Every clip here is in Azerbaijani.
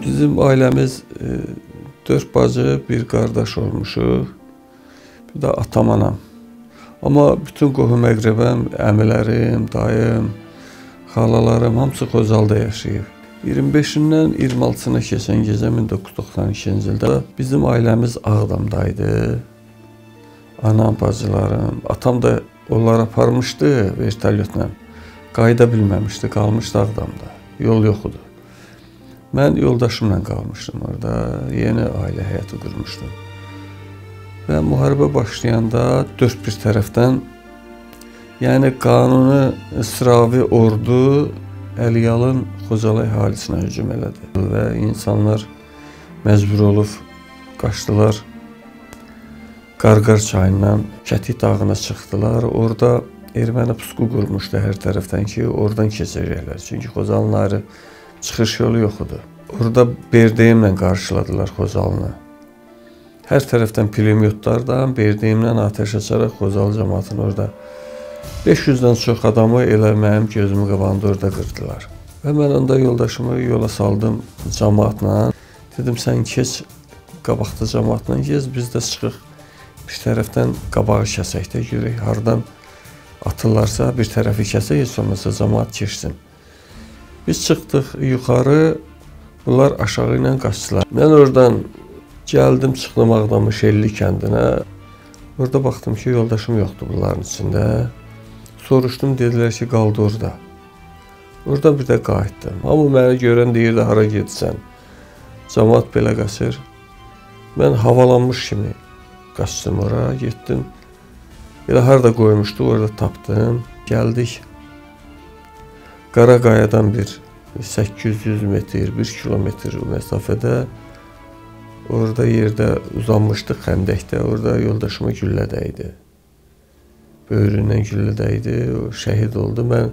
Bizim ailəmiz 4 bacı, bir qardaş olmuşuq. Bir də atam, anam. Amma bütün qohum-əqrəbəm, əmilərim, dayım, xalalarım hamısı Xocalda yaşayıb. 25-dən 26-sına keçən gecə 1992-ci ildə bizim ailəmiz Ağdamdaydı. Anam, bacılarım, atam da onları aparmışdı vertolyotla. Qayıda bilməmişdi, qalmışdı Ağdamda. Yol yox idi. Mən yoldaşımla qalmışdım orada, yeni ailə həyatı qurmuşdum. Və müharibə başlayanda dörd bir tərəfdən, yəni qanuni sıravi ordu Əliyalın Xocalı əhalisinə hücum elədi. Və insanlar məcbur olub qaçdılar. Qarqar çayından Kətik dağına çıxdılar. Orada erməni pusqu qurmuşdu hər tərəfdən ki, oradan keçəcəklər. Çünki Xocalının ayrı çıxış yolu yox idi. Orada Berdeyimlə qarşıladılar Xocalını. Hər tərəfdən pulemyotlardan, Berdeyimlə atəş açaraq Xocalı cəmaatını orada 500-dən çox adamı elə mənim gözümü qabağında orada qırdılar. Və mən onda yoldaşımı yola saldım cəmaatla. Dedim, sən keç, qabaqda cəmaatla gez, biz də çıxıq. Bir tərəfdən qabağı kəsək də görək, hardan atırlarsa bir tərəfi kəsək, heç olmasa cəmaat keçsin. Biz çıxdıq yuxarı, bunlar aşağı ilə qaçdılar. Mən oradan gəldim, çıxdım Ağdamın Şelli kəndinə. Orada baxdım ki, yoldaşım yoxdur bunların içində. Soruşdum, dedilər ki, qaldı orada. Orada bir də qayıtdım. Hamı məni görən deyirdi, hara gedirsən? Cəmaat belə qaçır. Mən havalanmış kimi qaçdım ora, getdim. Elə harada qoymuşdu, orada tapdım. Gəldik. Qaraqayadan bir 800 metr, 1 kilometr məsafədə orada yerdə uzanmışdıq xəndəkdə. Orada yoldaşıma güllə dəydi. Böyründən güllə dəydi, o şəhid oldu. Mən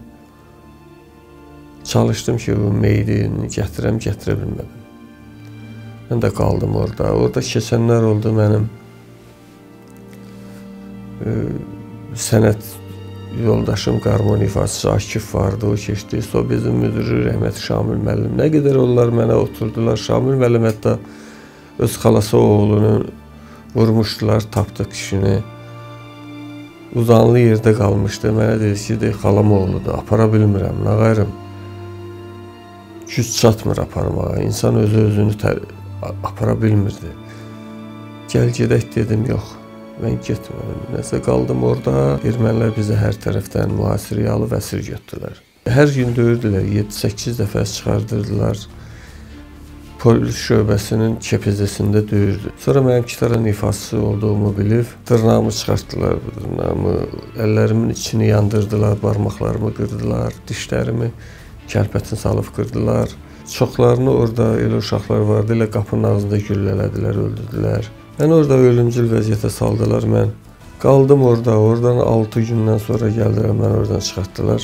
çalışdım ki, o meydini gətirəm, gətirə bilmədim. Mən də qaldım orada. Orada keçənlər oldu mənim sənət yoldaşım, qarmon ifaçısı Akif vardı, o keçdi. O bizim müdürü rəhmətli Şamil müəllim. Nə qədər onlar mənə oturdular. Şamil müəllim hətta öz xalası oğlunu vurmuşdular, tapdıq kişini. Uzanlı yerdə qalmışdı. Mənə dedi ki, xalam oğludur, apara bilmirəm, nə qayrım. Güc çatmır aparmağa. İnsan özünü apara bilmirdi. Gəl gedək dedim, yox. Mən getmədim. Nəsə qaldım orada. Ermənilər bizə hər tərəfdən mühasirəyə alıb əsir götürdülər. Hər gün döyürdülər, 7-8 dəfə çıxardırdılar. Polis şöbəsinin KPZ-sində döyürdü. Sonra mənim kitaran ifaçısı olduğumu bilib, dırnağımı çıxartdılar, dırnağımı, əllərimin içini yandırdılar, barmaqlarımı qırdılar, dişlərimi kəlbətin salıb qırdılar. Çoxlarını orada elə uşaqlar vardı, elə qapının ağzında güllələdilər, öldürdülər. Mən orada ölümcül vəziyyətə saldılar, mən qaldım orada. Oradan 6 gündən sonra gəldilər, mən oradan çıxartdılar.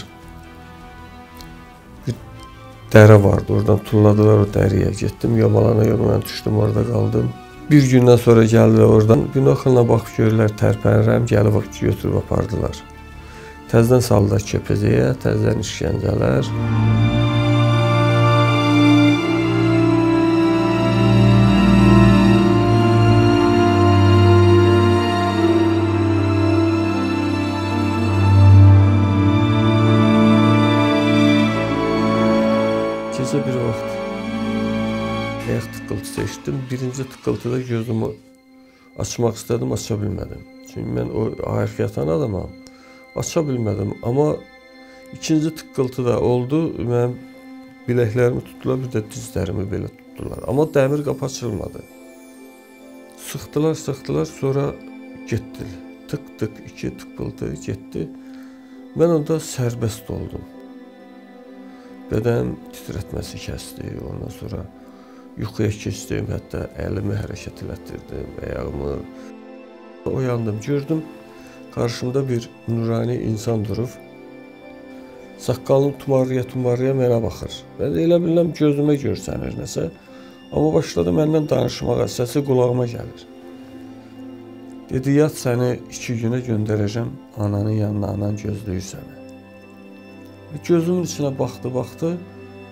Bir dərə vardı, oradan tulladılar, o dəriyə getdim. Yomalana düşdüm, orada qaldım. Bir gündən sonra gəldilər oradan. Binoxla baxıb görürlər, tərpənirəm, gəlib götürüb apardılar. Təzdən saldılar KPZ-yə, təzdən işgəncələr. Gecə bir vaxt ayaq tıqqıltısı eşitdim. Birinci tıqqıltıda gözümü açmaq istədim, aça bilmədim. Çünki mən o ayaq yatan adamam, aça bilmədim. Amma ikinci tıqqıltı da oldu, mənim biləklərimi tutdular, bir də dizlərimi belə tutdular. Amma dəmir qapı açılmadı. Sıxdılar, sonra getdi. Tık-tık, 2 tıqqıltı getdi. Mən onda sərbəst oldum. Bədən titrətməsi kəsdi, ondan sonra yuxuya keçdim, hətta əlimi hərəkət elətdirdim, ayağımı. Oyandım, gördüm, qarşımda bir nurani insan durub, saqqalını tumarlaya mənə baxır. Mən elə bilirəm, gözümə görsənir nəsə, amma başladı məndən danışmağa, səsi qulağıma gəlir. Dedi, yat səni 2 günə göndərəcəm, ananın yanına, anan gözləyir səni. Gözümün içinə baxdı,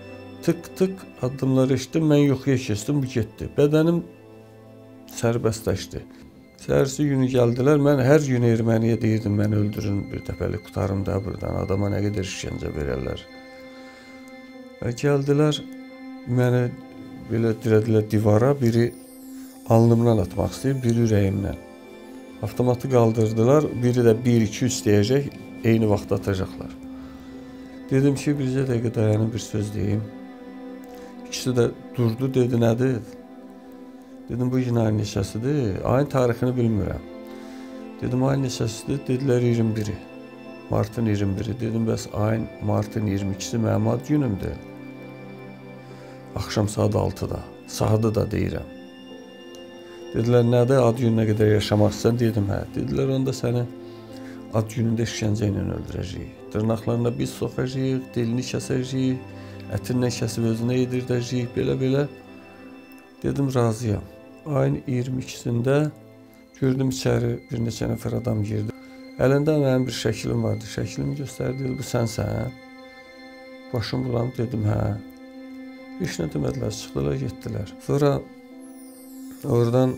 tık addımlar eşitdim, mən yuxuya keçdim, bu getdi. Bədənim sərbəstləşdi. Səhərsi günü gəldilər, mən hər gün erməniyə deyirdim, mən öldürün, bir dəfəlik qutarım da buradan, adama nə qədər işgəncə verərlər. Gəldilər, məni belə dirədilər divara, biri alnımdan atmaq istəyir, biri ürəyimdən. Avtomatı qaldırdılar, biri də 1-2-3 deyəcək, eyni vaxtda atacaqlar. Dedim ki, bircə dəqiqə dayanın, bir söz deyim. İkisi də durdu, dedi, nədir? Dedim, bu gün ayın neçəsidir? Ayın tarixini bilmirəm. Dedim, ayın neçəsidir? Dedilər, 21-i. Martın 21-i. Dedim, bəs ayın martın 22-si mənim ad günümdür. Axşam saat 6-da. Saatı da deyirəm. Dedilər, nədir? Ad gününə qədər yaşamaq istəyirsən? Dedim, hə. Dedilər, onda səni ad günündə işgəncə ilə öldürəcəyik. Dırnaqlarına biz soxacağıq, dilini kəsəcəyik, ətindən kəsib özünə yedirdəcəyik, belə-belə. Dedim, razıyam. Ayın 22-sində gördüm içəri bir neçə nəfər adam girdi. Əlində mənim bir şəklim vardı. Şəklimi göstərdi, bu sənsən. Başım bulanıb, dedim, hə. Heç nə demədilər, çıxdılar, getdilər. Sonra oradan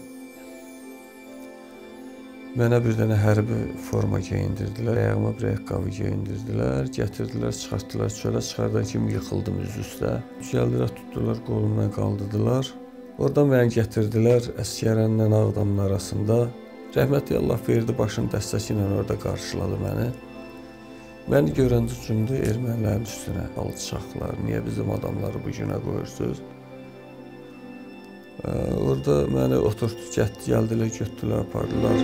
mənə bir dənə hərbi forma geyindirdilər, ayağıma bir ayaqqabı geyindirdilər, gətirdilər, çıxartdılar çölə, çıxardan kimi yıxıldım üz üstə. Gəldilər, tutdular, qolumdan qaldırdılar. Oradan məni gətirdilər Əsgərənlə Ağdamın arasında. Rəhmətli Allah verdi, başın dəstəsi ilə orada qarşıladı məni. Məni görəndə cümdü ermənilərin üstünə, alçaqlar, niyə bizim adamları bu günə qoyursunuz? Orada məni oturtdu, gəldilər, götdülər, apardılar.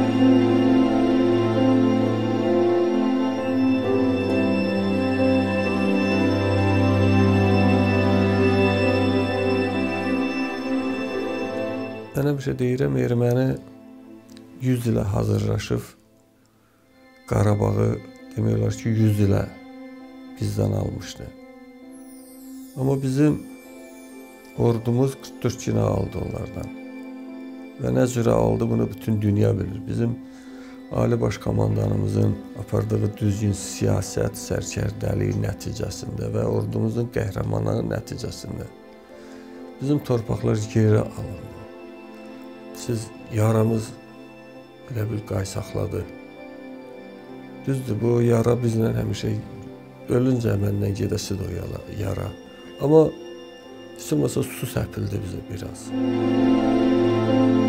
Mən həmişə deyirəm, erməni 100 ilə hazırlaşıb Qarabağı demək olar ki, 100 ilə bizdən almışdı. Amma bizim ordumuz 44 günə aldı onlardan. Və nə cürə aldı, bunu bütün dünya bilir. Bizim Ali Baş Komandanımızın apardığı düzgün siyasət, sərkərdəliyi nəticəsində və ordumuzun qəhrəmanlığı nəticəsində bizim torpaqlar geri alındı. Siz yaramız elə bir qaysaqladı. Düzdür, bu yara bizlə həmişə ölüncə məndən gedəsi də o yara. Amma heç olmasa su səpildi bizə biraz.